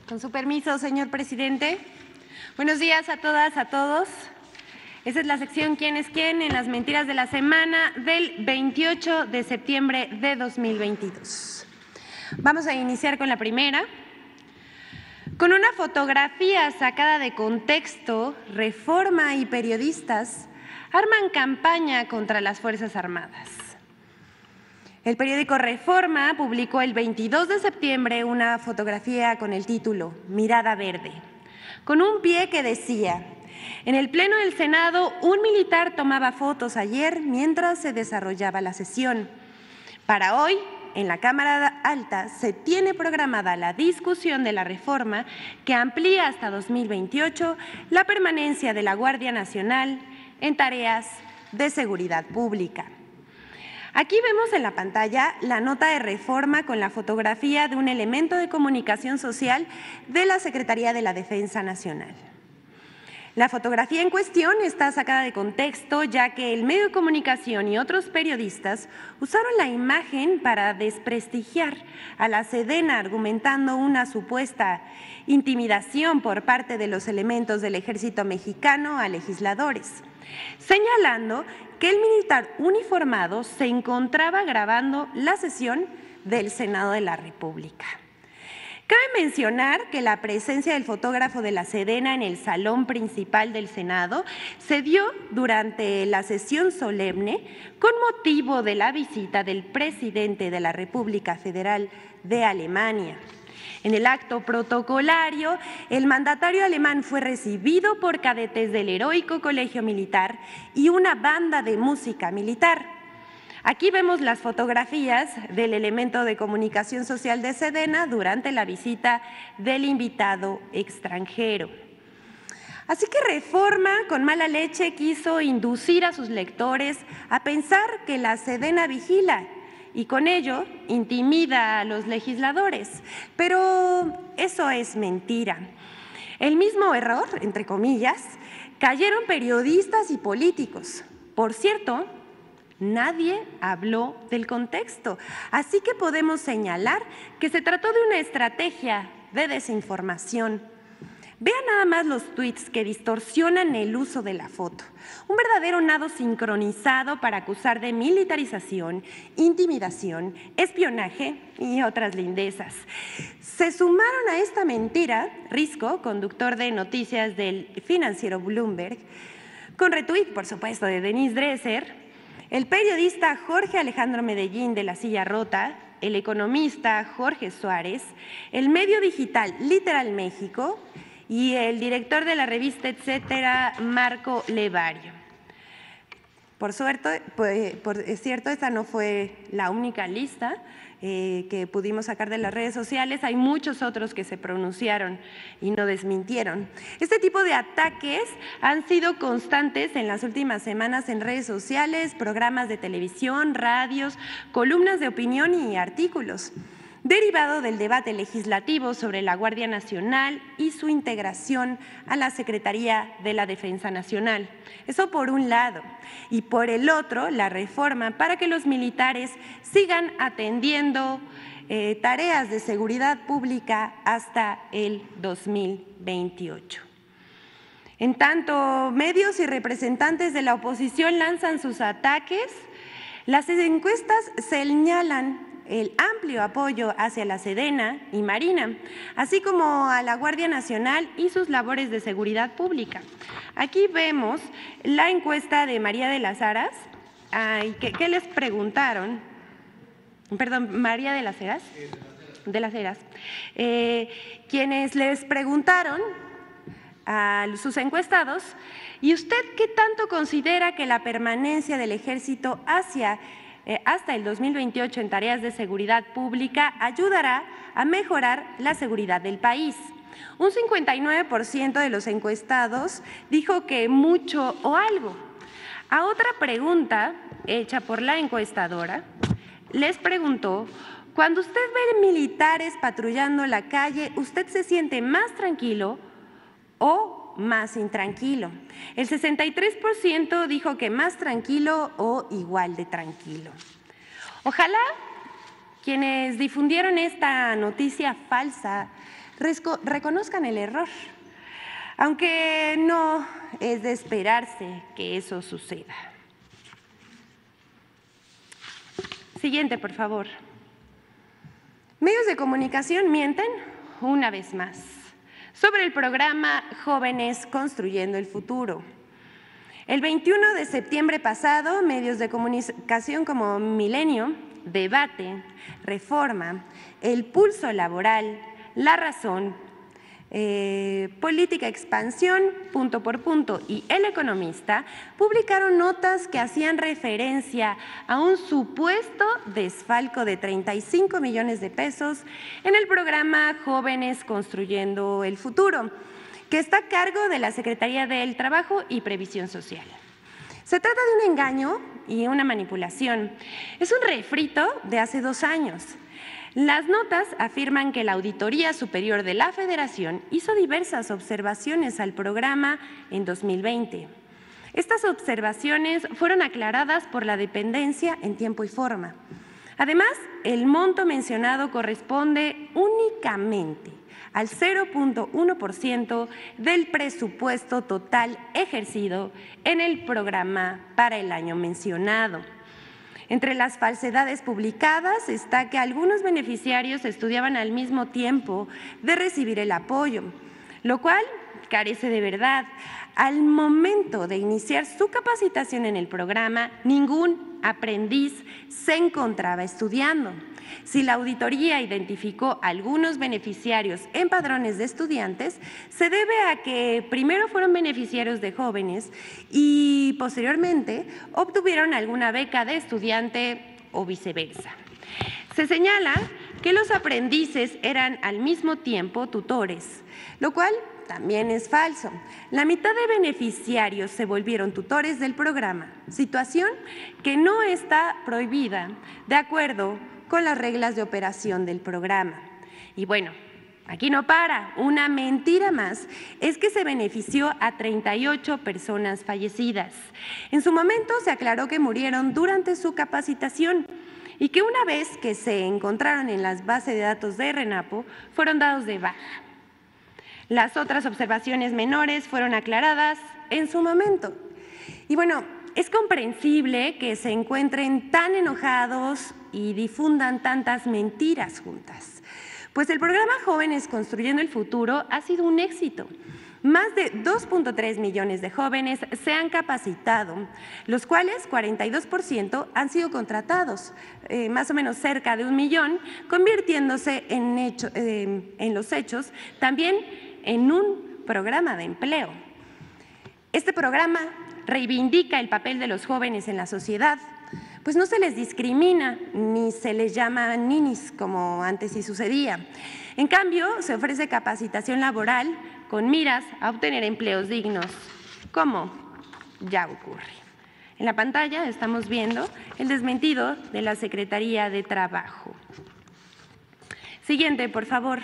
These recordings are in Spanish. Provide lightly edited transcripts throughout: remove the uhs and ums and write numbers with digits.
Con su permiso, señor presidente. Buenos días a todas, a todos. Esa es la sección ¿Quién es quién? En las mentiras de la semana del 28 de septiembre de 2022. Vamos a iniciar con la primera. Con una fotografía sacada de contexto, Reforma y periodistas arman campaña contra las Fuerzas Armadas. El periódico Reforma publicó el 22 de septiembre una fotografía con el título Mirada Verde, con un pie que decía: en el Pleno del Senado, un militar tomaba fotos ayer mientras se desarrollaba la sesión. Para hoy, en la Cámara Alta, se tiene programada la discusión de la reforma que amplía hasta 2028 la permanencia de la Guardia Nacional en tareas de seguridad pública. Aquí vemos en la pantalla la nota de Reforma con la fotografía de un elemento de comunicación social de la Secretaría de la Defensa Nacional. La fotografía en cuestión está sacada de contexto, ya que el medio de comunicación y otros periodistas usaron la imagen para desprestigiar a la Sedena, argumentando una supuesta intimidación por parte de los elementos del Ejército Mexicano a legisladores, señalando que el militar uniformado se encontraba grabando la sesión del Senado de la República. Cabe mencionar que la presencia del fotógrafo de la Sedena en el salón principal del Senado se dio durante la sesión solemne con motivo de la visita del presidente de la República Federal de Alemania. En el acto protocolario, el mandatario alemán fue recibido por cadetes del Heroico Colegio Militar y una banda de música militar. Aquí vemos las fotografías del elemento de comunicación social de Sedena durante la visita del invitado extranjero. Así que Reforma, con mala leche, quiso inducir a sus lectores a pensar que la Sedena vigila y con ello intimida a los legisladores. Pero eso es mentira. El mismo error, entre comillas, cayeron periodistas y políticos. Por cierto, nadie habló del contexto, así que podemos señalar que se trató de una estrategia de desinformación. Vean nada más los tuits que distorsionan el uso de la foto. Un verdadero nado sincronizado para acusar de militarización, intimidación, espionaje y otras lindezas. Se sumaron a esta mentira Risco, conductor de noticias del financiero Bloomberg, con retweet, por supuesto, de Denise Dresser, el periodista Jorge Alejandro Medellín de La Silla Rota, el economista Jorge Suárez, el medio digital Literal México y el director de la revista Etcétera, Marco Levario. Por suerte, es cierto, esta no fue la única lista que pudimos sacar de las redes sociales. Hay muchos otros que se pronunciaron y no desmintieron. Este tipo de ataques han sido constantes en las últimas semanas en redes sociales, programas de televisión, radios, columnas de opinión y artículos, derivado del debate legislativo sobre la Guardia Nacional y su integración a la Secretaría de la Defensa Nacional. Eso por un lado. Y por el otro, la reforma para que los militares sigan atendiendo tareas de seguridad pública hasta el 2028. En tanto, medios y representantes de la oposición lanzan sus ataques, las encuestas señalan el amplio apoyo hacia la Sedena y Marina, así como a la Guardia Nacional y sus labores de seguridad pública. Aquí vemos la encuesta de María de las Heras. ¿Qué les preguntaron? Perdón, María de las Heras. De las Heras. Quienes les preguntaron a sus encuestados: ¿y usted qué tanto considera que la permanencia del Ejército hasta el 2028 en tareas de seguridad pública ayudará a mejorar la seguridad del país? Un 59% de los encuestados dijo que mucho o algo. A otra pregunta hecha por la encuestadora, les preguntó: cuando usted ve militares patrullando la calle, ¿usted se siente más tranquilo o más intranquilo? El 63% dijo que más tranquilo o igual de tranquilo. Ojalá quienes difundieron esta noticia falsa reconozcan el error, aunque no es de esperarse que eso suceda. Siguiente, por favor. Medios de comunicación mienten una vez más sobre el programa Jóvenes Construyendo el Futuro. El 21 de septiembre pasado, medios de comunicación como Milenio, Debate, Reforma, El Pulso Laboral, La Razón, Política Expansión, Punto por Punto y El Economista publicaron notas que hacían referencia a un supuesto desfalco de 35 millones de pesos en el programa Jóvenes Construyendo el Futuro, que está a cargo de la Secretaría del Trabajo y Previsión Social. Se trata de un engaño y una manipulación. Es un refrito de hace 2 años. Las notas afirman que la Auditoría Superior de la Federación hizo diversas observaciones al programa en 2020. Estas observaciones fueron aclaradas por la dependencia en tiempo y forma. Además, el monto mencionado corresponde únicamente al 0.1% del presupuesto total ejercido en el programa para el año mencionado. Entre las falsedades publicadas está que algunos beneficiarios estudiaban al mismo tiempo de recibir el apoyo, lo cual carece de verdad. Al momento de iniciar su capacitación en el programa, ningún aprendiz se encontraba estudiando. Si la auditoría identificó algunos beneficiarios en padrones de estudiantes, se debe a que primero fueron beneficiarios de jóvenes y posteriormente obtuvieron alguna beca de estudiante o viceversa. Se señala que los aprendices eran al mismo tiempo tutores, lo cual también es falso. La mitad de beneficiarios se volvieron tutores del programa, situación que no está prohibida de acuerdo con las reglas de operación del programa. Y bueno, aquí no para, una mentira más es que se benefició a 38 personas fallecidas. En su momento se aclaró que murieron durante su capacitación y que una vez que se encontraron en las bases de datos de RENAPO, fueron dados de baja. Las otras observaciones menores fueron aclaradas en su momento. Y bueno, es comprensible que se encuentren tan enojados y difundan tantas mentiras juntas, pues el programa Jóvenes Construyendo el Futuro ha sido un éxito. Más de 2.3 millones de jóvenes se han capacitado, los cuales 42% han sido contratados, más o menos cerca de 1 millón, convirtiéndose en los hechos también en un programa de empleo. Este programa reivindica el papel de los jóvenes en la sociedad, pues no se les discrimina ni se les llama ninis como antes sí sucedía. En cambio, se ofrece capacitación laboral con miras a obtener empleos dignos, como ya ocurre. En la pantalla estamos viendo el desmentido de la Secretaría de Trabajo. Siguiente, por favor.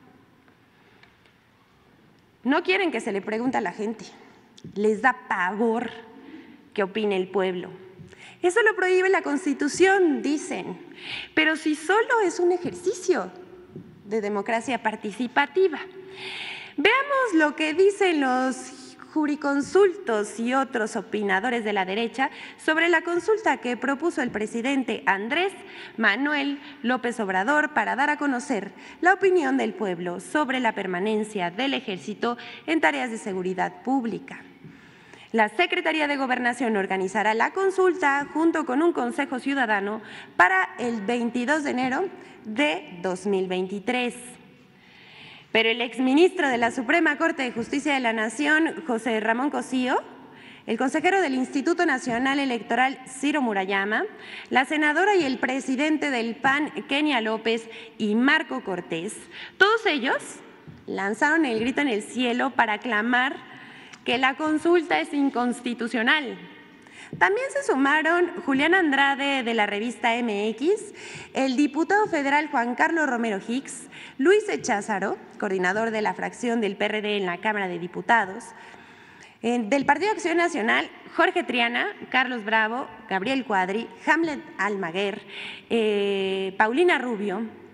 No quieren que se le pregunte a la gente, les da pavor que opine el pueblo. Eso lo prohíbe la Constitución, dicen, pero si solo es un ejercicio de democracia participativa. Veamos lo que dicen los jurisconsultos y otros opinadores de la derecha sobre la consulta que propuso el presidente Andrés Manuel López Obrador para dar a conocer la opinión del pueblo sobre la permanencia del Ejército en tareas de seguridad pública. La Secretaría de Gobernación organizará la consulta junto con un Consejo Ciudadano para el 22 de enero de 2023. Pero el exministro de la Suprema Corte de Justicia de la Nación, José Ramón Cosío, el consejero del Instituto Nacional Electoral, Ciro Murayama, la senadora y el presidente del PAN, Kenia López, y Marco Cortés, todos ellos lanzaron el grito en el cielo para clamar que la consulta es inconstitucional. También se sumaron Julián Andrade de la revista MX, el diputado federal Juan Carlos Romero Hicks, Luis Echázaro, coordinador de la fracción del PRD en la Cámara de Diputados, del Partido Acción Nacional, Jorge Triana, Carlos Bravo, Gabriel Cuadri, Hamlet Almaguer, Paulina Rubio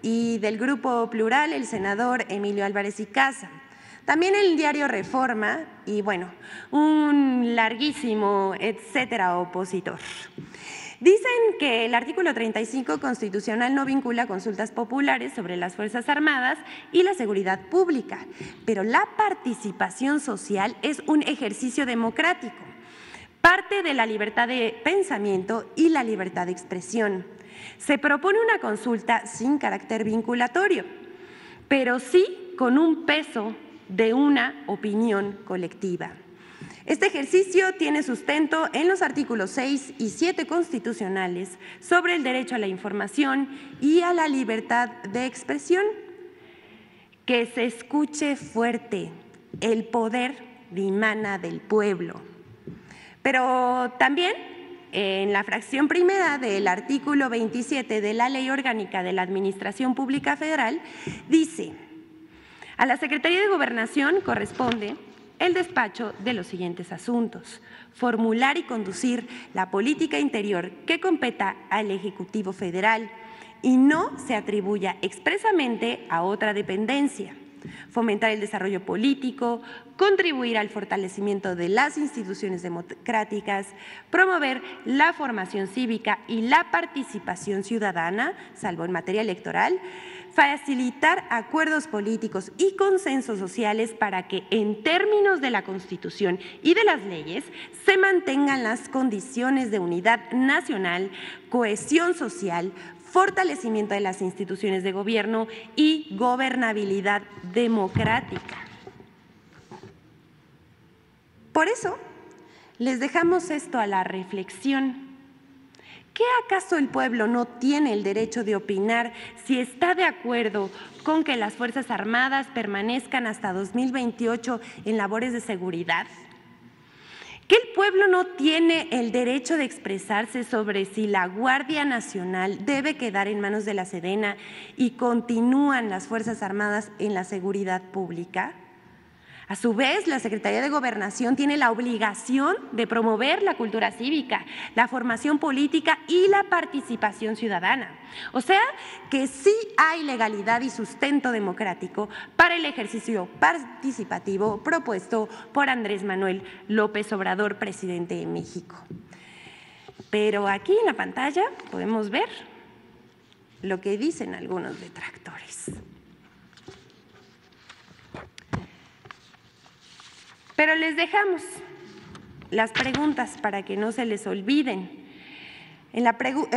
y del Grupo Plural, el senador Emilio Álvarez y Casa. También el diario Reforma y, bueno, un larguísimo etcétera opositor. Dicen que el artículo 35 constitucional no vincula consultas populares sobre las Fuerzas Armadas y la seguridad pública, pero la participación social es un ejercicio democrático, parte de la libertad de pensamiento y la libertad de expresión. Se propone una consulta sin carácter vinculatorio, pero sí con un peso de una opinión colectiva. Este ejercicio tiene sustento en los artículos 6 y 7 constitucionales sobre el derecho a la información y a la libertad de expresión. Que se escuche fuerte, el poder dimana del pueblo. Pero también en la fracción primera del artículo 27 de la Ley Orgánica de la Administración Pública Federal dice: a la Secretaría de Gobernación corresponde el despacho de los siguientes asuntos: formular y conducir la política interior que competa al Ejecutivo Federal y no se atribuya expresamente a otra dependencia; fomentar el desarrollo político, contribuir al fortalecimiento de las instituciones democráticas, promover la formación cívica y la participación ciudadana, salvo en materia electoral, facilitar acuerdos políticos y consensos sociales para que, en términos de la Constitución y de las leyes, se mantengan las condiciones de unidad nacional, cohesión social, fortalecimiento de las instituciones de gobierno y gobernabilidad democrática. Por eso, les dejamos esto a la reflexión. ¿Qué acaso el pueblo no tiene el derecho de opinar si está de acuerdo con que las Fuerzas Armadas permanezcan hasta 2028 en labores de seguridad? ¿Que el pueblo no tiene el derecho de expresarse sobre si la Guardia Nacional debe quedar en manos de la Sedena y continúan las Fuerzas Armadas en la seguridad pública? A su vez, la Secretaría de Gobernación tiene la obligación de promover la cultura cívica, la formación política y la participación ciudadana. O sea, que sí hay legalidad y sustento democrático para el ejercicio participativo propuesto por Andrés Manuel López Obrador, presidente de México. Pero aquí en la pantalla podemos ver lo que dicen algunos detractores. Pero les dejamos las preguntas para que no se les olviden. En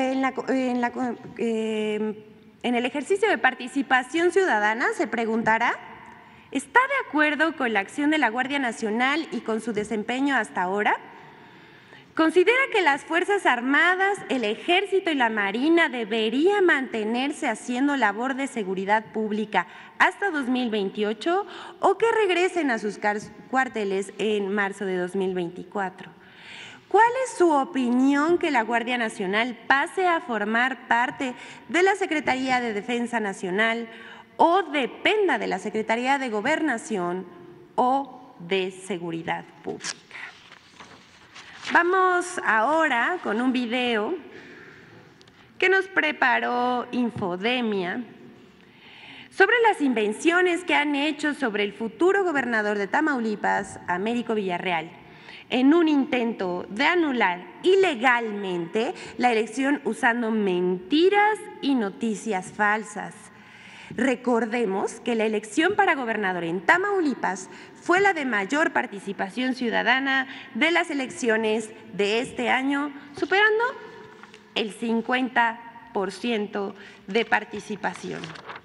el ejercicio de participación ciudadana se preguntará: ¿está de acuerdo con la acción de la Guardia Nacional y con su desempeño hasta ahora? ¿Considera que las Fuerzas Armadas, el Ejército y la Marina deberían mantenerse haciendo labor de seguridad pública hasta 2028 o que regresen a sus cuarteles en marzo de 2024? ¿Cuál es su opinión que la Guardia Nacional pase a formar parte de la Secretaría de Defensa Nacional o dependa de la Secretaría de Gobernación o de Seguridad Pública? Vamos ahora con un video que nos preparó Infodemia sobre las invenciones que han hecho sobre el futuro gobernador de Tamaulipas, Américo Villarreal, en un intento de anular ilegalmente la elección usando mentiras y noticias falsas. Recordemos que la elección para gobernador en Tamaulipas fue la de mayor participación ciudadana de las elecciones de este año, superando el 50% de participación.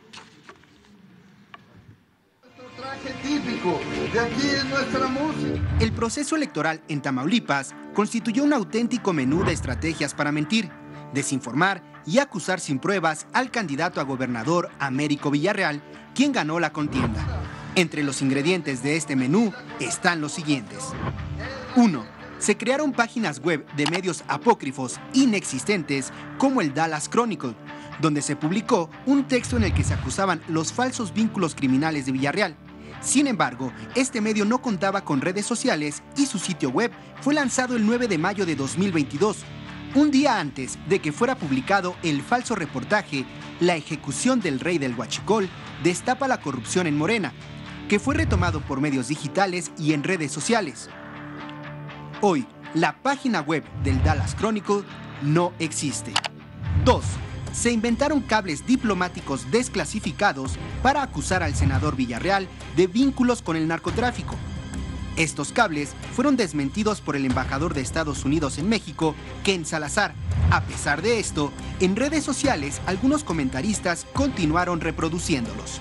Traje típico, de aquí es nuestra música. El proceso electoral en Tamaulipas constituyó un auténtico menú de estrategias para mentir, desinformar y acusar sin pruebas al candidato a gobernador Américo Villarreal, quien ganó la contienda. Entre los ingredientes de este menú están los siguientes. 1. Se crearon páginas web de medios apócrifos inexistentes como el Dallas Chronicle, donde se publicó un texto en el que se acusaban los falsos vínculos criminales de Villarreal. Sin embargo, este medio no contaba con redes sociales y su sitio web fue lanzado el 9 de mayo de 2022. Un día antes de que fuera publicado el falso reportaje, la ejecución del rey del Huachicol destapa la corrupción en Morena, que fue retomado por medios digitales y en redes sociales. Hoy, la página web del Dallas Chronicle no existe. 2. Se inventaron cables diplomáticos desclasificados para acusar al senador Villarreal de vínculos con el narcotráfico. Estos cables fueron desmentidos por el embajador de Estados Unidos en México, Ken Salazar. A pesar de esto, en redes sociales algunos comentaristas continuaron reproduciéndolos.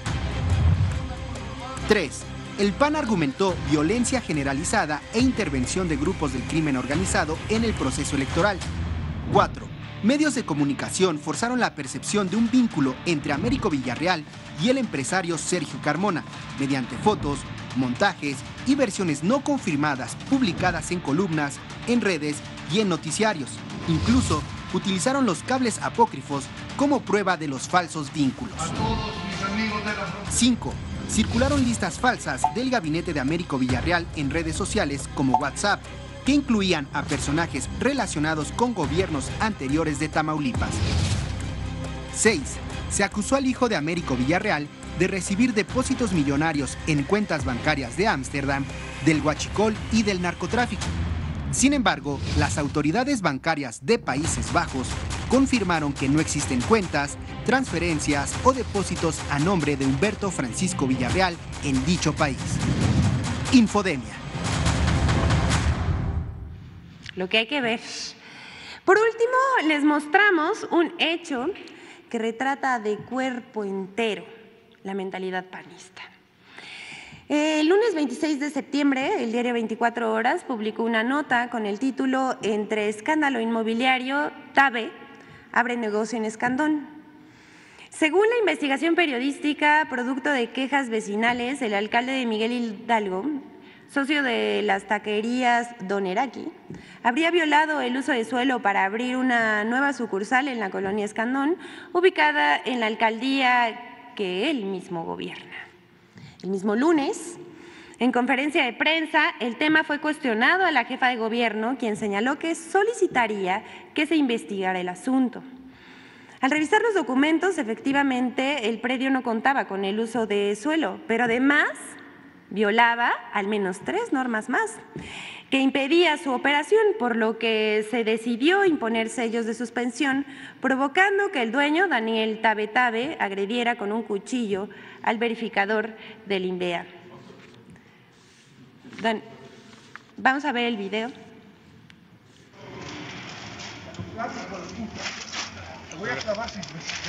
3. El PAN argumentó violencia generalizada e intervención de grupos del crimen organizado en el proceso electoral. 4. Medios de comunicación forzaron la percepción de un vínculo entre Américo Villarreal y el empresario Sergio Carmona, mediante fotos, montajes y versiones no confirmadas publicadas en columnas, en redes y en noticiarios. Incluso utilizaron los cables apócrifos como prueba de los falsos vínculos. 5. Circularon listas falsas del gabinete de Américo Villarreal en redes sociales como WhatsApp, que incluían a personajes relacionados con gobiernos anteriores de Tamaulipas. 6. Se acusó al hijo de Américo Villarreal de recibir depósitos millonarios en cuentas bancarias de Ámsterdam, del Huachicol y del narcotráfico. Sin embargo, las autoridades bancarias de Países Bajos confirmaron que no existen cuentas, transferencias o depósitos a nombre de Humberto Francisco Villarreal en dicho país. Infodemia. Lo que hay que ver. Por último, les mostramos un hecho que retrata de cuerpo entero la mentalidad panista. El lunes 26 de septiembre, el diario 24 Horas publicó una nota con el título "Entre escándalo inmobiliario, Tabe abre negocio en Escandón". Según la investigación periodística, producto de quejas vecinales, el alcalde de Miguel Hidalgo, socio de las taquerías Don Eraqui, habría violado el uso de suelo para abrir una nueva sucursal en la colonia Escandón, ubicada en la alcaldía que él mismo gobierna. El mismo lunes, en conferencia de prensa, el tema fue cuestionado a la jefa de gobierno, quien señaló que solicitaría que se investigara el asunto. Al revisar los documentos, efectivamente, el predio no contaba con el uso de suelo, pero además violaba al menos 3 normas más que impedía su operación, por lo que se decidió imponer sellos de suspensión, provocando que el dueño, Daniel Tabe, agrediera con un cuchillo al verificador del INVEA. Vamos a ver el video. Te voy a clavar sin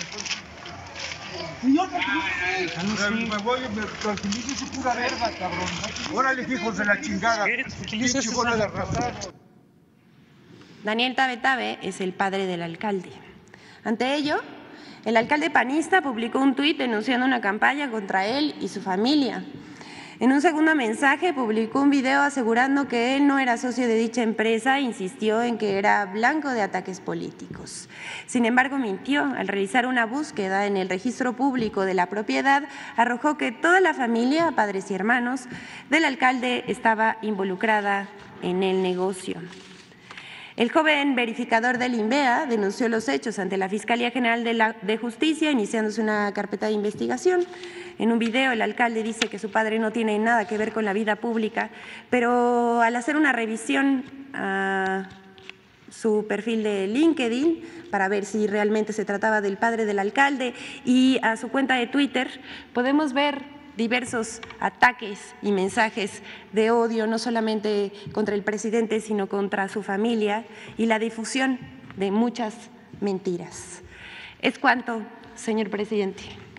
me voy, me tranquilizo su pura verga, cabrón. Órale, hijos de la chingada. Pinche bola de arrasado. Daniel Tabe es el padre del alcalde. Ante ello, el alcalde panista publicó un tuit denunciando una campaña contra él y su familia. En un segundo mensaje publicó un video asegurando que él no era socio de dicha empresa e insistió en que era blanco de ataques políticos. Sin embargo, mintió. Al realizar una búsqueda en el registro público de la propiedad, arrojó que toda la familia, padres y hermanos, del alcalde estaba involucrada en el negocio. El joven verificador del INVEA denunció los hechos ante la Fiscalía General de Justicia, iniciándose una carpeta de investigación. En un video, el alcalde dice que su padre no tiene nada que ver con la vida pública, pero al hacer una revisión a su perfil de LinkedIn para ver si realmente se trataba del padre del alcalde y a su cuenta de Twitter, podemos ver diversos ataques y mensajes de odio, no solamente contra el presidente, sino contra su familia y la difusión de muchas mentiras. Es cuanto, señor presidente.